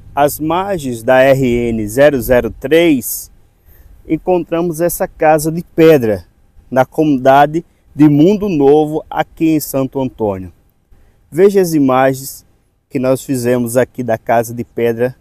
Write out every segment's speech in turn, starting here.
Às margens da RN 003, encontramos essa casa de pedra na comunidade de Mundo Novo, aqui em Santo Antônio. Veja as imagens que nós fizemos aqui da casa de pedra.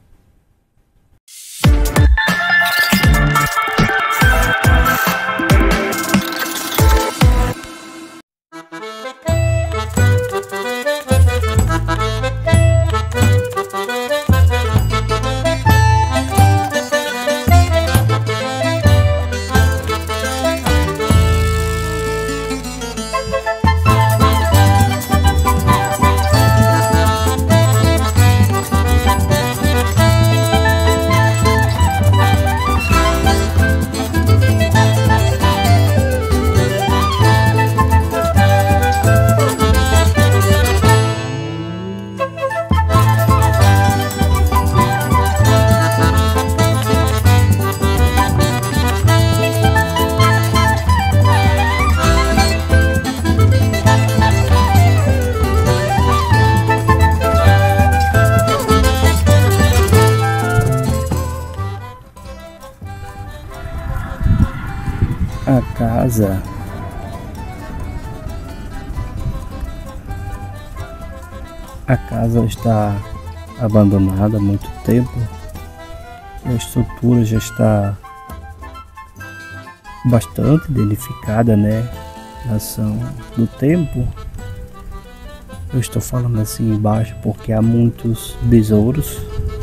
A casa está abandonada há muito tempo. A estrutura já está bastante danificada, né? Na ação do tempo. Eu estou falando assim embaixo porque há muitos besouros.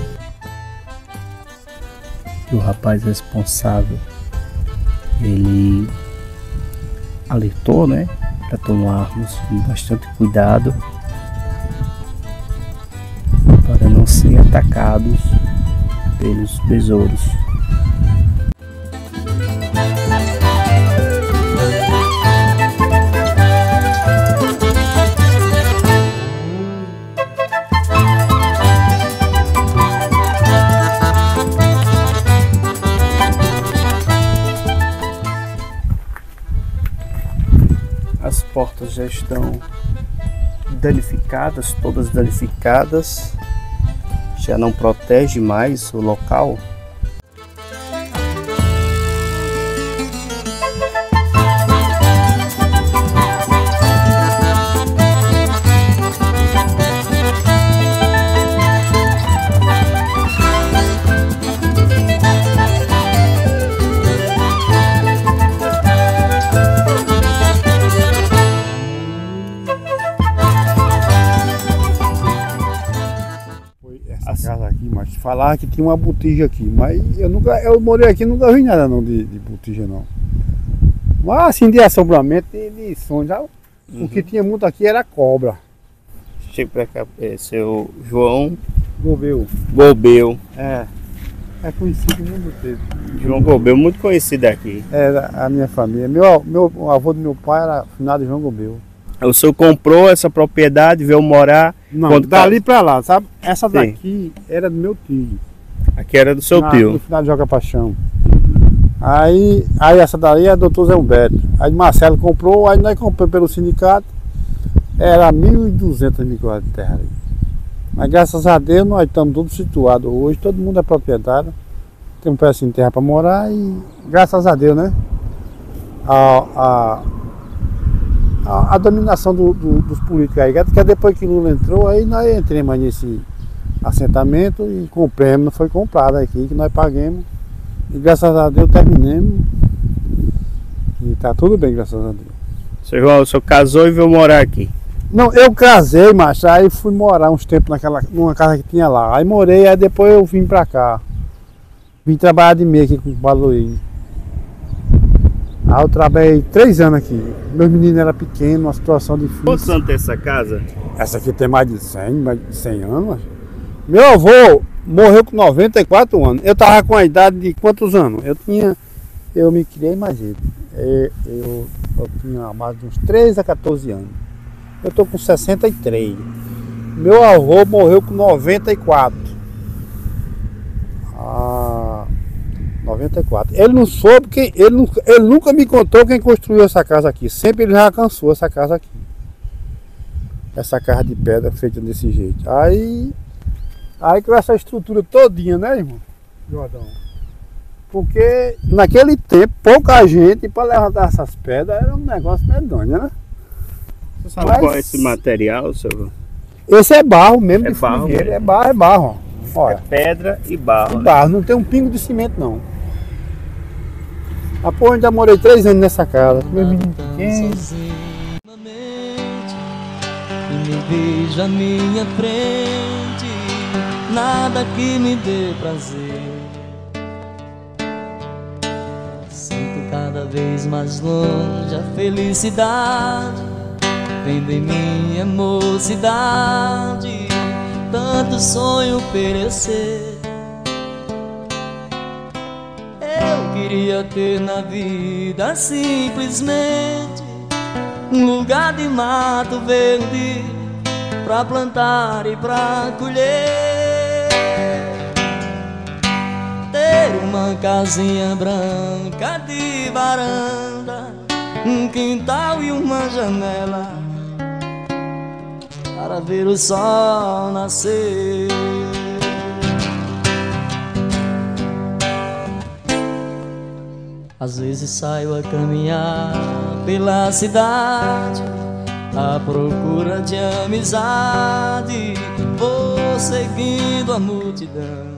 E o rapaz responsável, ele alertou, né? Para tomarmos bastante cuidado para não ser atacados pelos besouros. As portas já estão danificadas, todas danificadas. Já não protege mais o local. Casa aqui, mas falava que tinha uma botija aqui, mas eu morei aqui e nunca vi nada não de botija não. Mas assim de assombramento e de sonho, já, o que tinha muito aqui era cobra. Chega pra cá, seu João Gobel. É conhecido no mundo inteiro. João Gobel, muito conhecido aqui. É, a minha família. Meu avô do meu pai era finado João Gobel. O senhor comprou essa propriedade, veio morar? Não, dali pra lá, sabe? Essa daqui era do meu tio. Aqui era do seu tio? No final de Joga Paixão. Aí essa daí é do doutor Zé Humberto. Aí Marcelo comprou, aí nós compramos pelo sindicato. Era 1.200 mil de terra ali. Mas graças a Deus nós estamos todos situados hoje, todo mundo é proprietário. Tem um pedaço de terra para morar e graças a Deus, né? A dominação dos políticos aí, que depois que Lula entrou, aí nós entramos nesse assentamento e compramos, não foi comprado aqui, que nós pagamos. E graças a Deus terminamos. E tá tudo bem, graças a Deus. Seu João, o senhor casou e veio morar aqui? Não, eu casei, macho, aí fui morar uns tempos numa casa que tinha lá. Aí morei, aí depois eu vim pra cá. Vim trabalhar de meio aqui com o Baloí. Aí eu trabalhei 3 anos aqui. Meus meninos eram pequenos, uma situação difícil. Quantos anos tem essa casa? Essa aqui tem mais de 100 anos. Macho. Meu avô morreu com 94 anos. Eu tava com a idade de quantos anos? Eu me criei mais cedo. Eu tinha mais de uns 13 a 14 anos. Eu tô com 63. Meu avô morreu com 94. 94. Ele não soube quem. Ele nunca me contou quem construiu essa casa aqui. Sempre ele já alcançou essa casa aqui. Essa casa de pedra feita desse jeito. Aí Aí com essa estrutura todinha, né, irmão? Jordão. Porque naquele tempo, pouca gente para levantar essas pedras era um negócio medonho, né? Você sabe qual é esse material, senhor? Esse é barro mesmo, É de barro formigueiro, mesmo. é barro, ó. Olha, É pedra e barro. barro, não tem um pingo de cimento não. A porra, eu já morei 3 anos nessa casa. Meu menino pequeno. E me vejo à minha frente, nada que me dê prazer. Sinto cada vez mais longe a felicidade, vendo em minha mocidade tanto sonho perecer. Eu queria ter na vida simplesmente um lugar de mato verde pra plantar e pra colher, ter uma casinha branca de varanda, um quintal e uma janela para ver o sol nascer. Às vezes saio a caminhar pela cidade à procura de amizade, vou seguindo a multidão.